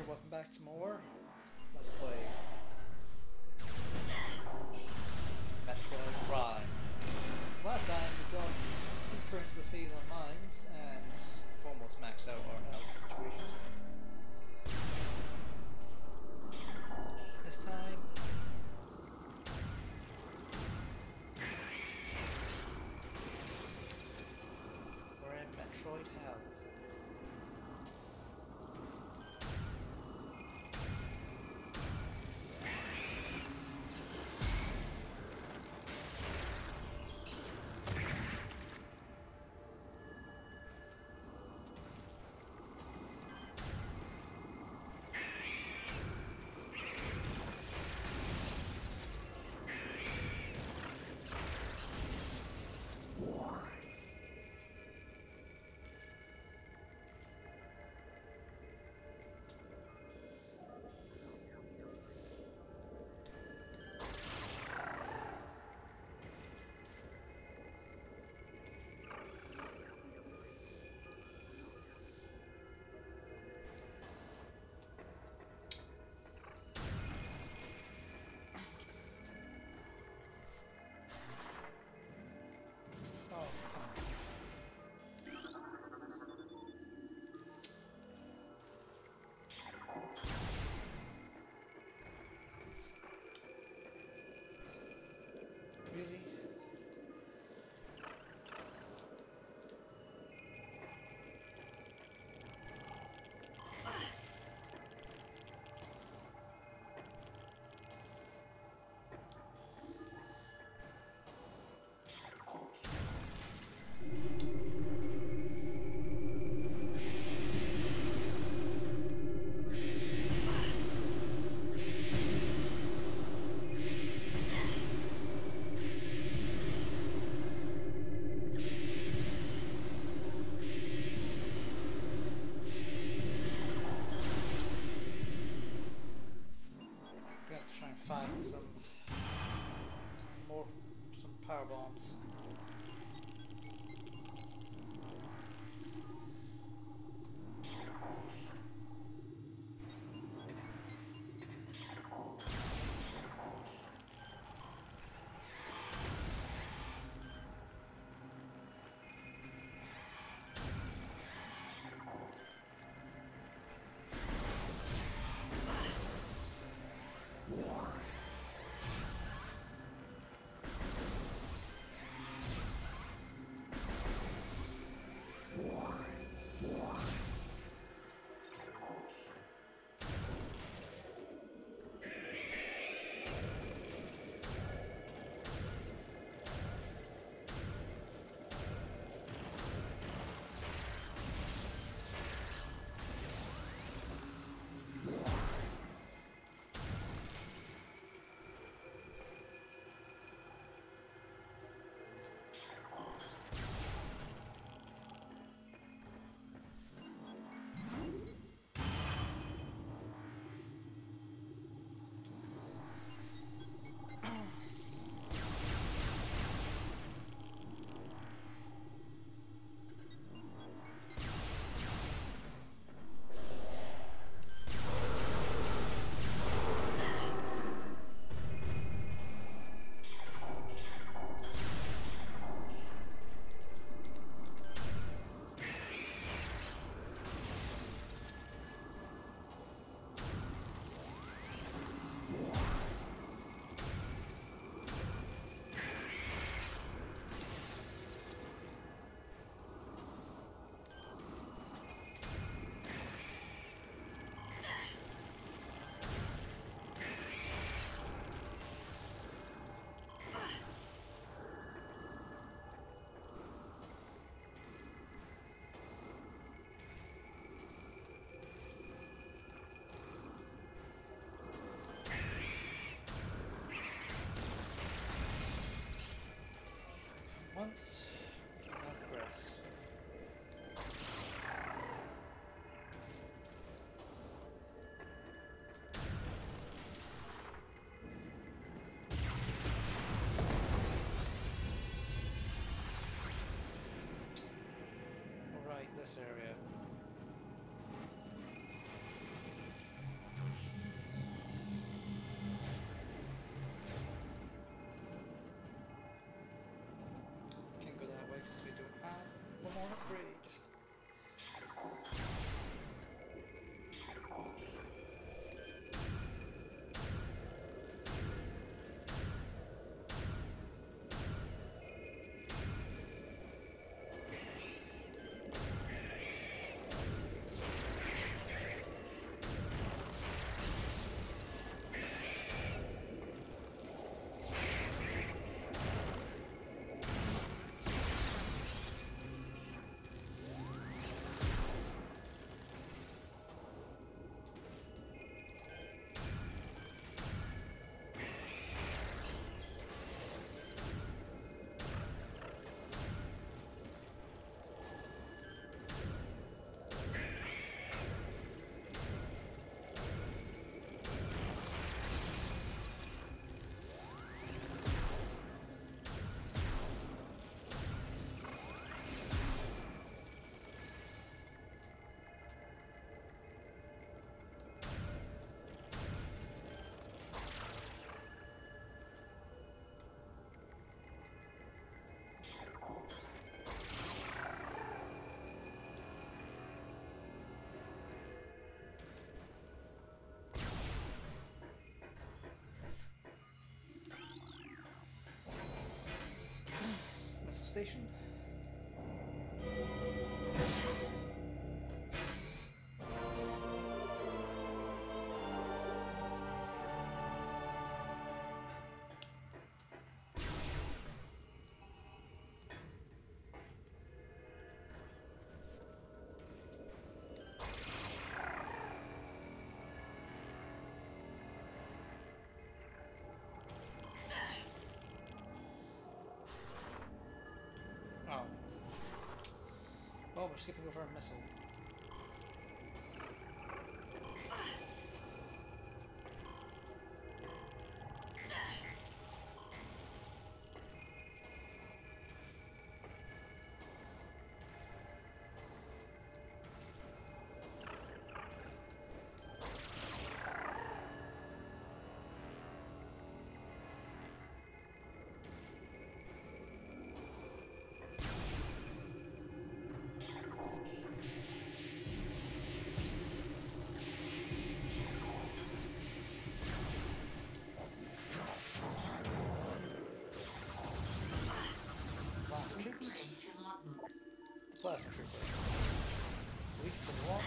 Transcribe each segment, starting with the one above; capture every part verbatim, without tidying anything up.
welcome back to more Let's Play Metroid Prime. Last time we got deeper into the phase on mines and we've almost maxed out our health situation. This time we're in Metroid Hell. Really? We have to try and find some more some power bombs. Once we can progress. Alright, this area. an upgrade. Station. Oh. Oh, we're skipping over a missile. Troops. Plasma trooper. Weak to what?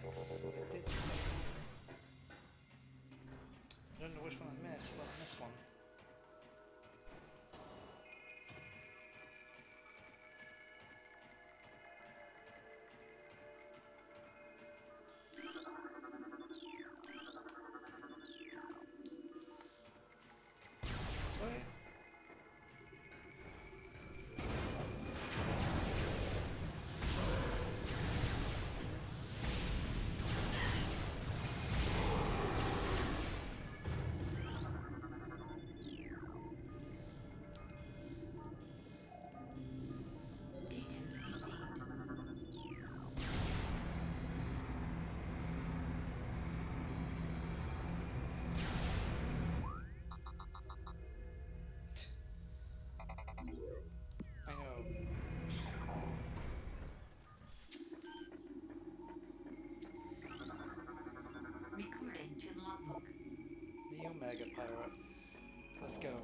I did. I don't know which one I missed, but I missed one. Sweet. I know. Recording to logbook. The Omega Pirate. Let's go.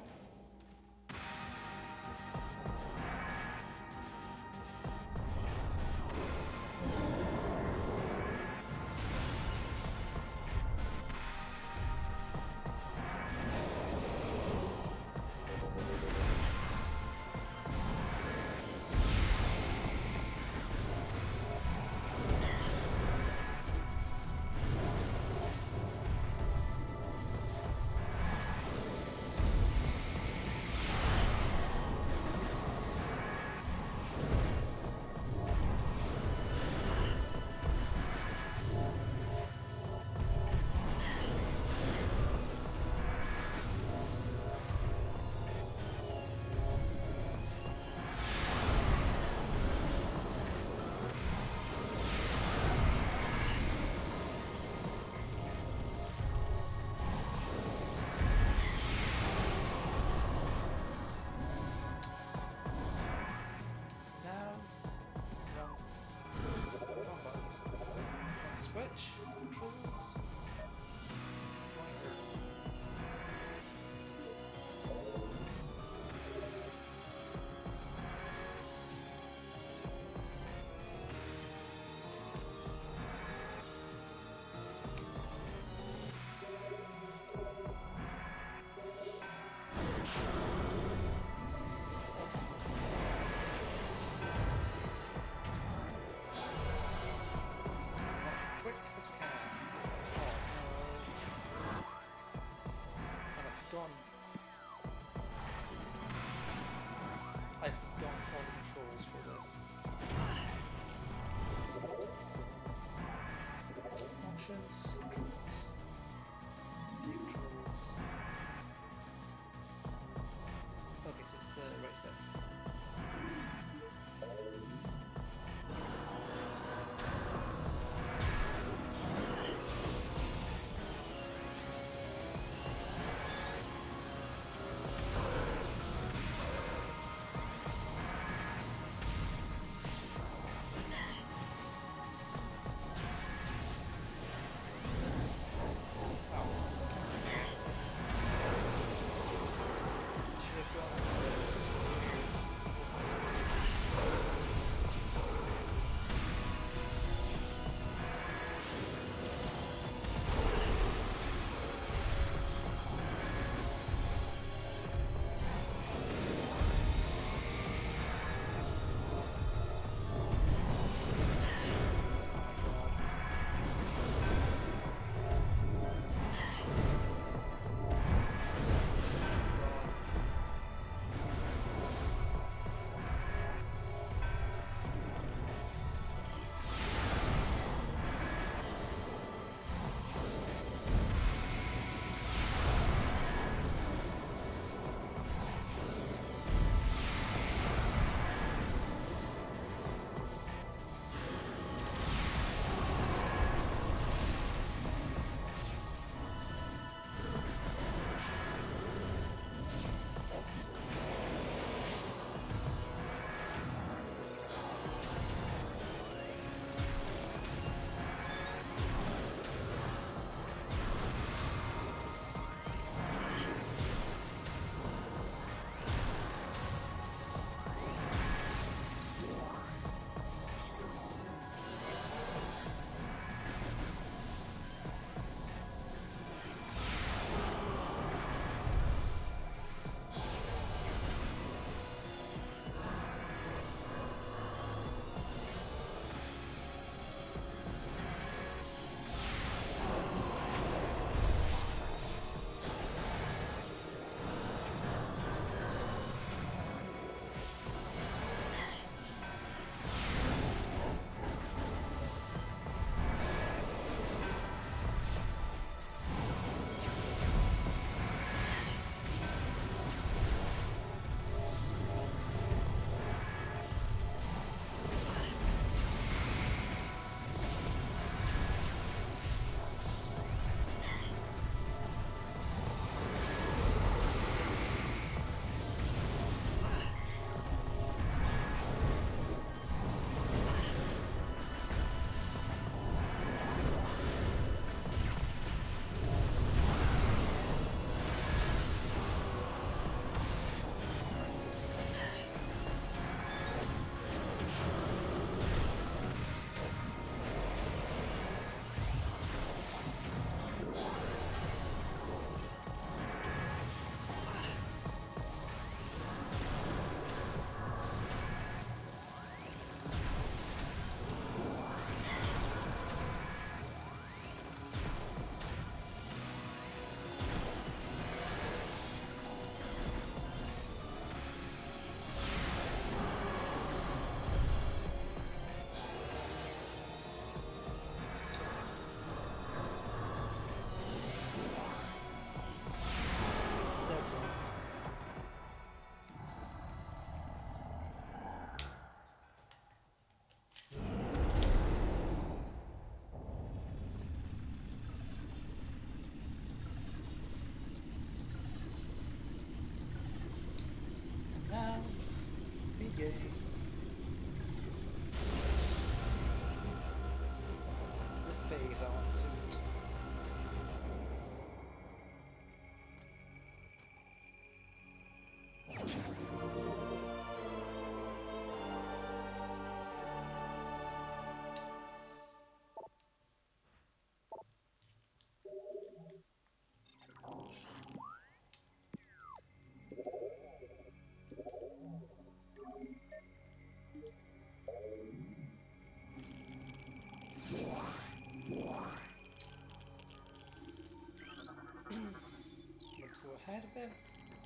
ahead a bit.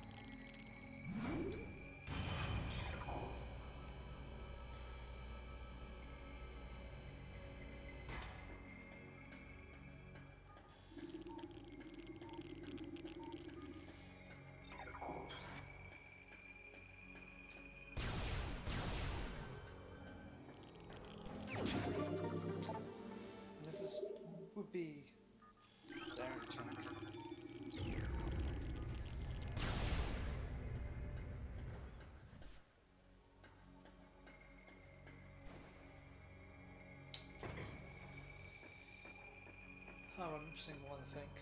This is would be there chunk. Oh, an interesting one, I think.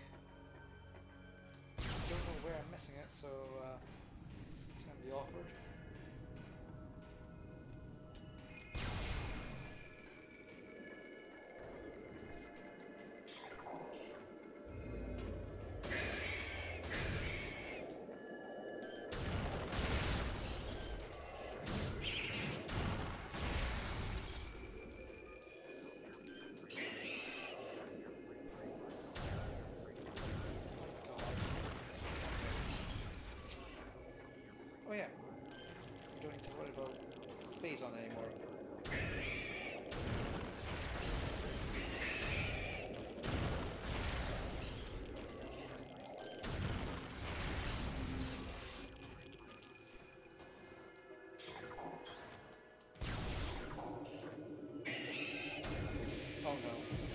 Don't know where I'm missing it, so uh, it's gonna be awkward. Oh yeah, we don't need to worry about phase on anymore. Oh no.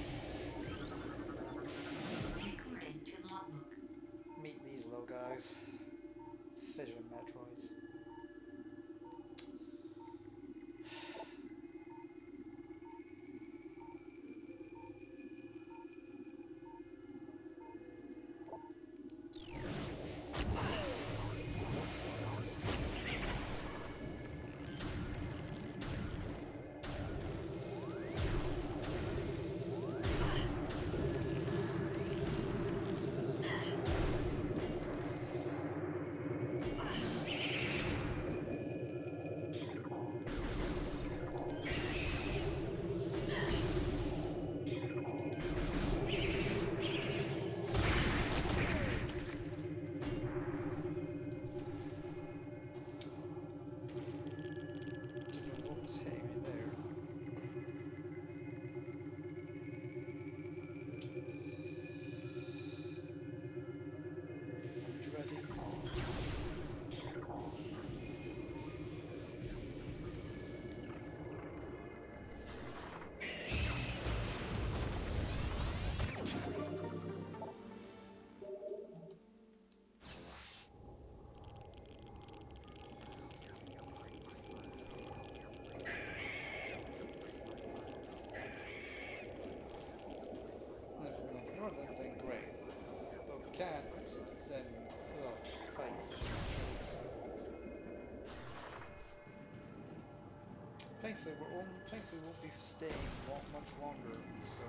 Recording to logbook. Meet these little guys. Fission Metroids. What was hitting me there? Ready? And if we can ignore them, then great. But if we can't, then well, fight. Thankfully, we're on. Thankfully, we won't be staying lo much longer. So.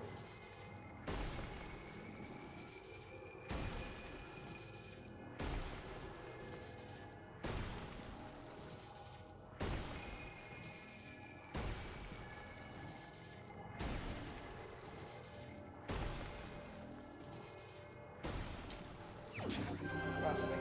Last thing.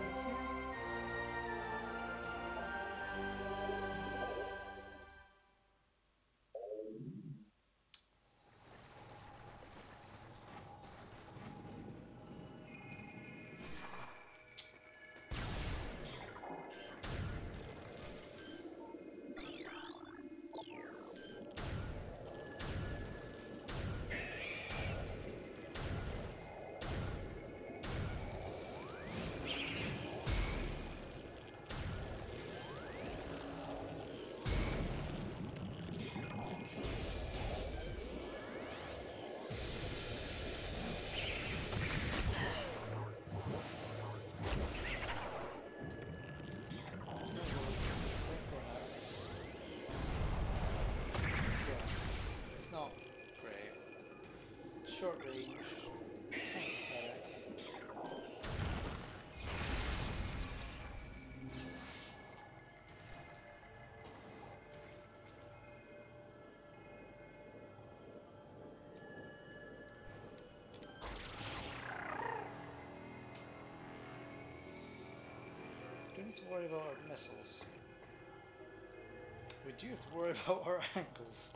need to worry about our missiles. We do have to worry about our ankles.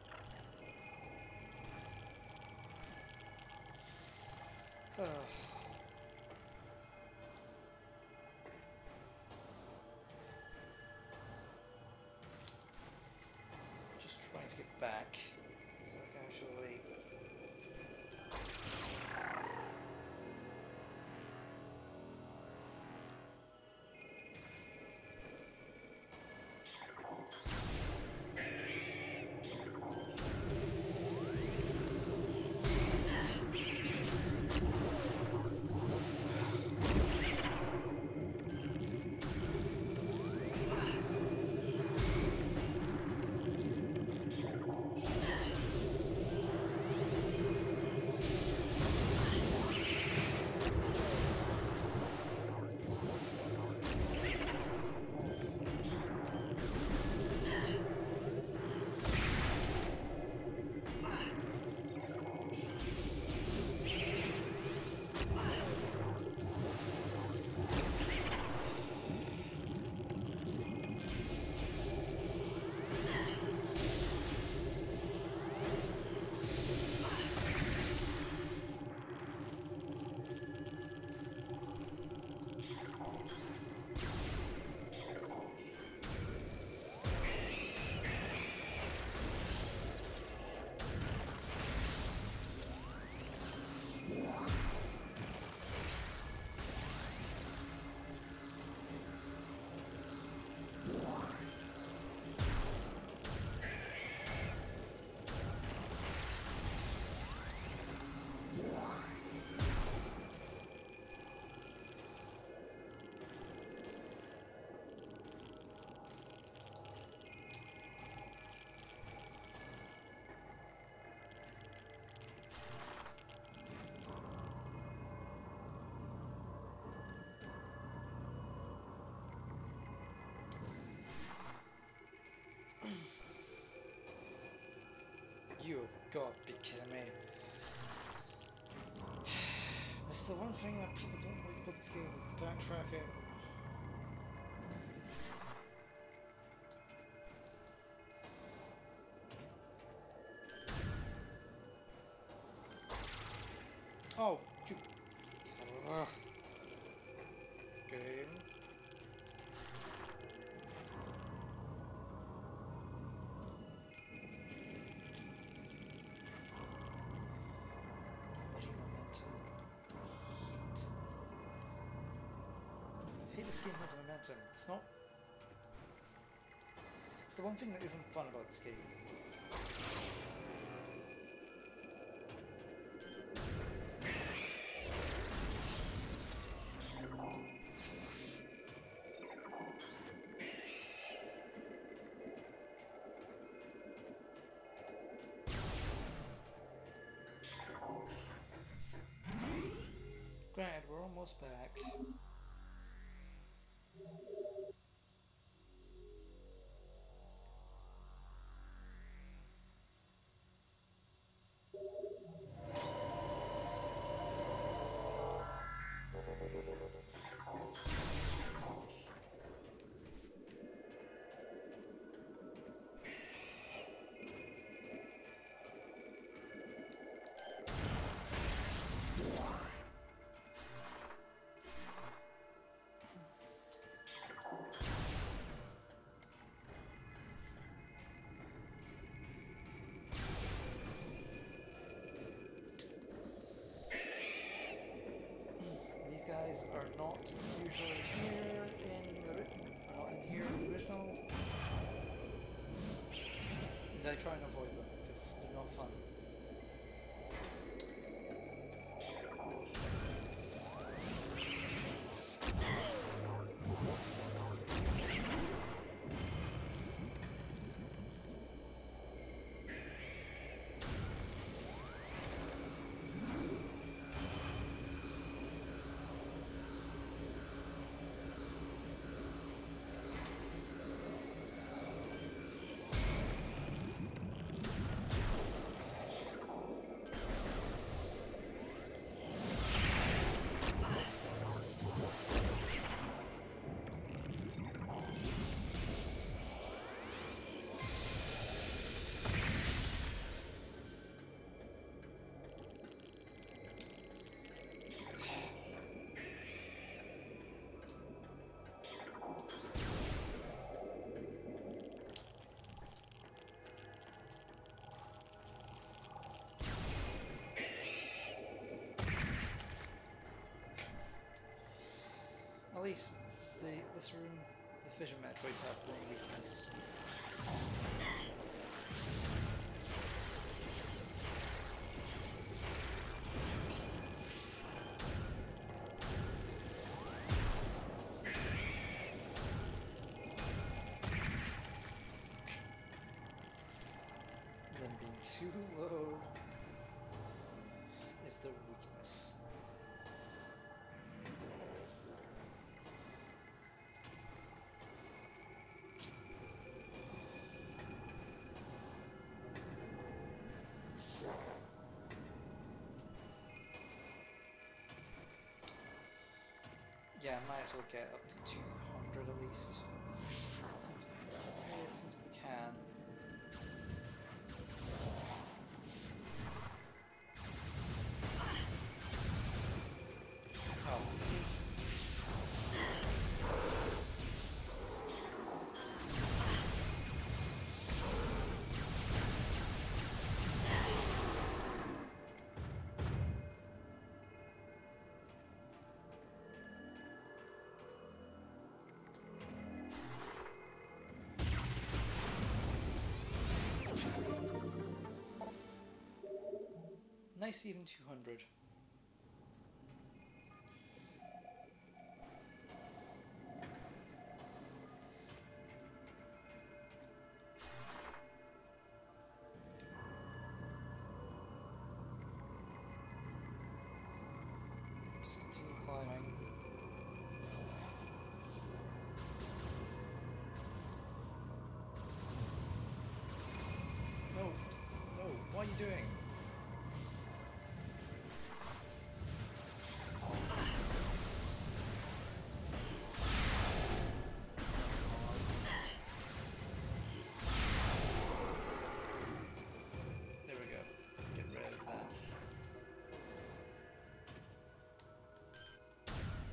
Just trying to get back so I can actually. You got to be kidding me. This is the one thing that people don't like about this game, is the backtracking. Oh, you... Uh, game. This game has momentum. It's not... It's the one thing that isn't fun about this game. Granted, we're almost back. Guys are not usually here in the not in here in the original. And I try and avoid them because they're not fun. At least the this room, the Fission Metroids have one weakness. Them being too low is the weakness. Yeah, I might as well get up to two hundred at least. Since, uh, since we can. Oh. Nice even two hundred. Just continue climbing. No, no, what are you doing? There we go. Get rid of that.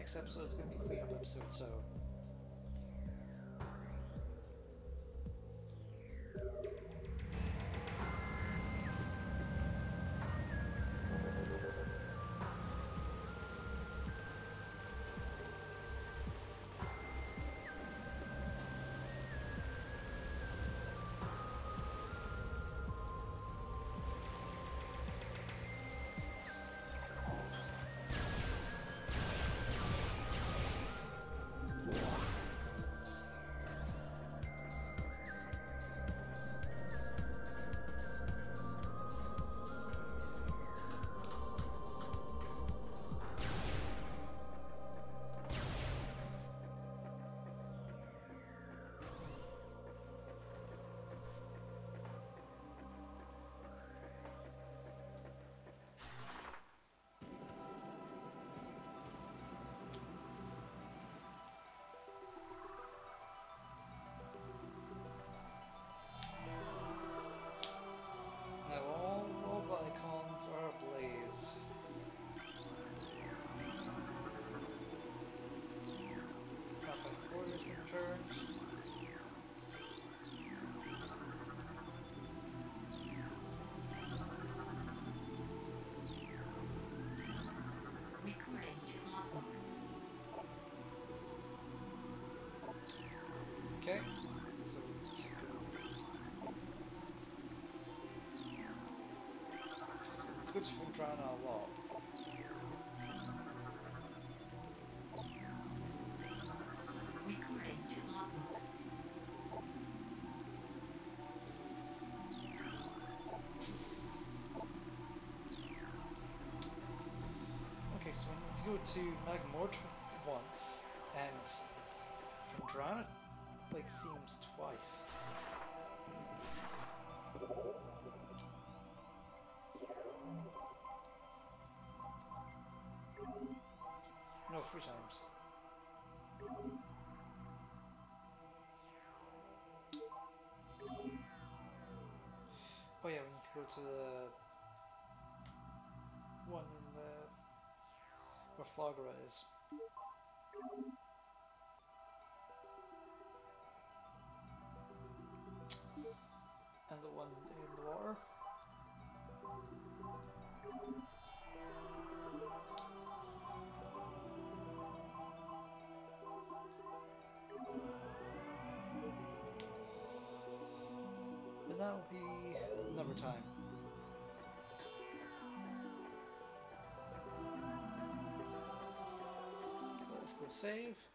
next episode is going to be a cleanup episode, so. Now all, all the icons are ablaze. Traffic orders returned. Recording to logbook. Okay. So it's good from trying a lot. Recording to logbook. Okay, so we need to go to Magmort once, and from Drana, like, seems twice. No, three times. Oh yeah, we need to go to the one in the where Flogera is. And the one in the water. And that will be another time. Let's go save.